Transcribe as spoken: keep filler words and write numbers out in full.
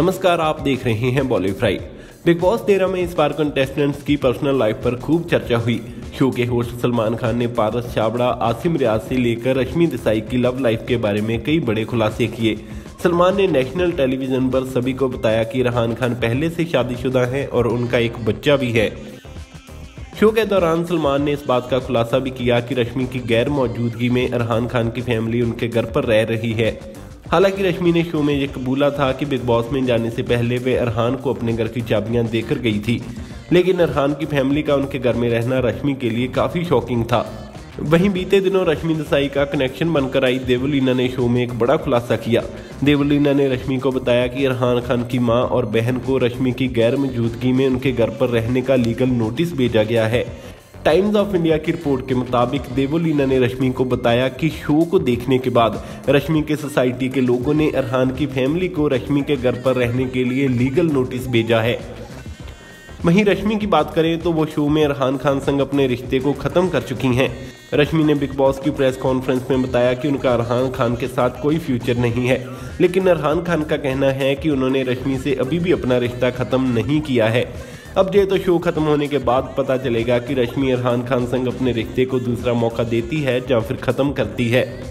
नमस्कार, आप देख रहे हैं बॉलीफ्राई। बिग बॉस तेरह में इस बार कंटेस्टेंट्स की पर्सनल लाइफ पर खूब चर्चा हुई। शो के होस्ट सलमान खान ने पारस छाबड़ा, आसिम रियाज से लेकर रश्मि देसाई की लव लाइफ के बारे में कई बड़े खुलासे किए। सलमान ने नेशनल टेलीविजन पर सभी को बताया कि रहान खान पहले से शादीशुदा हैं और उनका एक बच्चा भी है। शो के दौरान सलमान ने इस बात का खुलासा भी किया कि रश्मि की गैर मौजूदगी में रहान खान की फैमिली उनके घर पर रह रही है। हालांकि रश्मि ने शो में ये कबूला था कि बिग बॉस में जाने से पहले वे अरहान को अपने घर की चाबियां देकर गई थी, लेकिन अरहान की फैमिली का उनके घर में रहना रश्मि के लिए काफी शॉकिंग था। वहीं बीते दिनों रश्मि देसाई का कनेक्शन बनकर आई देवलीना ने शो में एक बड़ा खुलासा किया। देवलीना ने रश्मि को बताया कि अरहान खान की मां और बहन को रश्मि की गैर मौजूदगी में उनके घर पर रहने का लीगल नोटिस भेजा गया है। टाइम्स ऑफ इंडिया की रिपोर्ट के मुताबिक देवलीना ने रश्मि को बताया कि शो को देखने के बाद रश्मि के सोसाइटी के लोगों ने अरहान की फैमिली को रश्मि के घर पर रहने के लिए लीगल नोटिस भेजा है। वहीं रश्मि की बात करें तो वो शो में अरहान खान संग अपने रिश्ते को खत्म कर चुकी हैं। रश्मि ने बिग बॉस की प्रेस कॉन्फ्रेंस में बताया कि उनका अरहान खान के साथ कोई फ्यूचर नहीं है, लेकिन अरहान खान का कहना है कि उन्होंने रश्मि से अभी भी अपना रिश्ता खत्म नहीं किया है। अब ये तो शो खत्म होने के बाद पता चलेगा कि रश्मि अरहान खान संग अपने रिश्ते को दूसरा मौका देती है या फिर खत्म करती है।